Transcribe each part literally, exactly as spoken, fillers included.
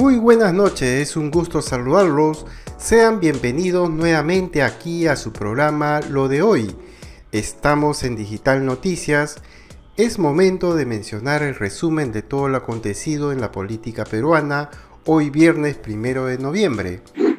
Muy buenas noches, es un gusto saludarlos. Sean bienvenidos nuevamente aquí a su programa Lo de Hoy. Estamos en Digital Noticias. Es momento de mencionar el resumen de todo lo acontecido en la política peruana hoy viernes primero de noviembre.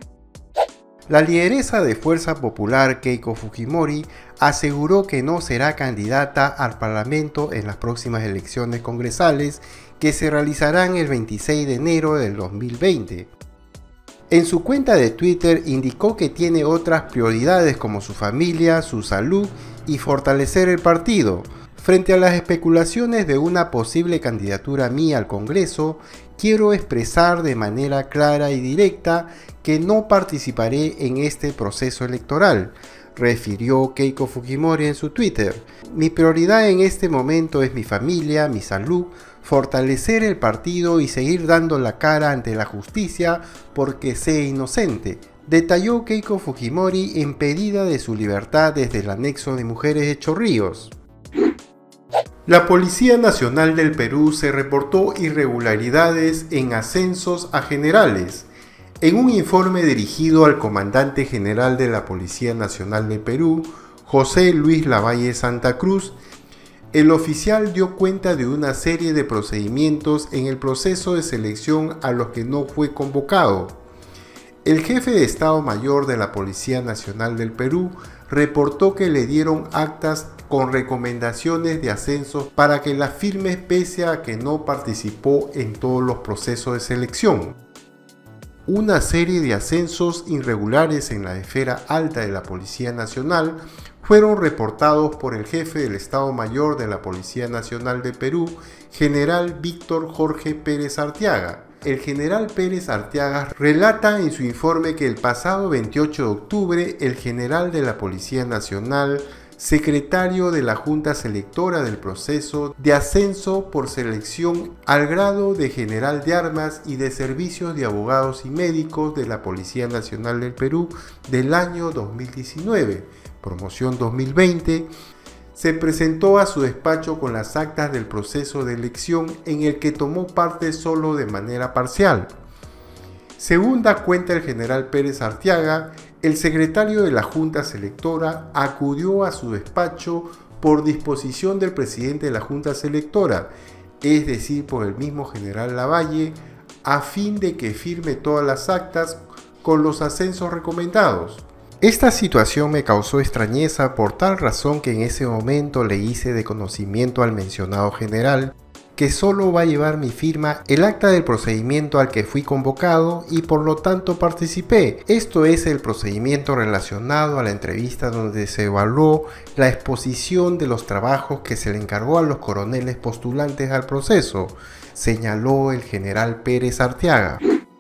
La lideresa de Fuerza Popular Keiko Fujimori aseguró que no será candidata al Parlamento en las próximas elecciones congresales que se realizarán el veintiséis de enero del dos mil veinte. En su cuenta de Twitter indicó que tiene otras prioridades como su familia, su salud y fortalecer el partido. Frente a las especulaciones de una posible candidatura mía al Congreso, quiero expresar de manera clara y directa que no participaré en este proceso electoral, refirió Keiko Fujimori en su Twitter. Mi prioridad en este momento es mi familia, mi salud, fortalecer el partido y seguir dando la cara ante la justicia porque sé inocente, detalló Keiko Fujimori impedida de su libertad desde el anexo de Mujeres de Chorrillos. La Policía Nacional del Perú se reportó irregularidades en ascensos a generales. En un informe dirigido al comandante general de la Policía Nacional del Perú, José Luis Lavalle Santa Cruz, el oficial dio cuenta de una serie de procedimientos en el proceso de selección a los que no fue convocado. El jefe de Estado Mayor de la Policía Nacional del Perú reportó que le dieron actas con recomendaciones de ascensos para que las firme pese a que no participó en todos los procesos de selección. Una serie de ascensos irregulares en la esfera alta de la Policía Nacional fueron reportados por el jefe del Estado Mayor de la Policía Nacional de Perú, general Víctor Jorge Pérez Arteaga. El general Pérez Arteaga relata en su informe que el pasado veintiocho de octubre el general de la Policía Nacional, secretario de la Junta Selectora del proceso de ascenso por selección al grado de general de armas y de servicios de abogados y médicos de la Policía Nacional del Perú del año dos mil diecinueve, promoción dos mil veinte, se presentó a su despacho con las actas del proceso de elección en el que tomó parte solo de manera parcial. Según da cuenta el general Pérez Arteaga, el secretario de la Junta Selectora acudió a su despacho por disposición del presidente de la Junta Selectora, es decir, por el mismo general Lavalle, a fin de que firme todas las actas con los ascensos recomendados. Esta situación me causó extrañeza por tal razón que en ese momento le hice de conocimiento al mencionado general que solo va a llevar mi firma el acta del procedimiento al que fui convocado y por lo tanto participé. Esto es el procedimiento relacionado a la entrevista donde se evaluó la exposición de los trabajos que se le encargó a los coroneles postulantes al proceso, señaló el general Pérez Arteaga.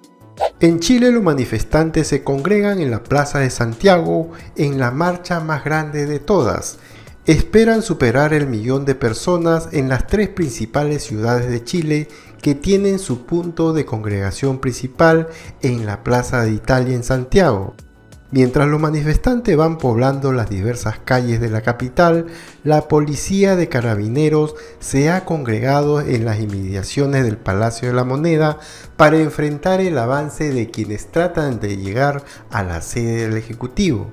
En Chile los manifestantes se congregan en la Plaza de Santiago en la marcha más grande de todas. Esperan superar el millón de personas en las tres principales ciudades de Chile que tienen su punto de congregación principal en la Plaza de Italia en Santiago. Mientras los manifestantes van poblando las diversas calles de la capital, la policía de carabineros se ha congregado en las inmediaciones del Palacio de la Moneda para enfrentar el avance de quienes tratan de llegar a la sede del Ejecutivo.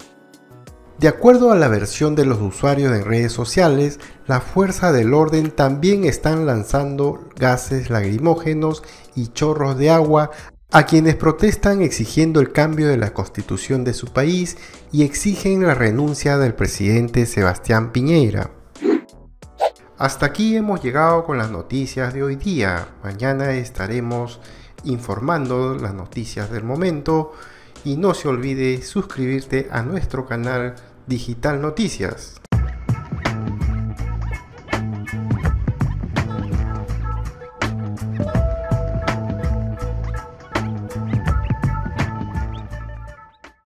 De acuerdo a la versión de los usuarios en redes sociales, la fuerza del orden también están lanzando gases lacrimógenos y chorros de agua a quienes protestan exigiendo el cambio de la constitución de su país y exigen la renuncia del presidente Sebastián Piñera. Hasta aquí hemos llegado con las noticias de hoy día. Mañana estaremos informando las noticias del momento y no se olvide suscribirte a nuestro canal Digital Noticias.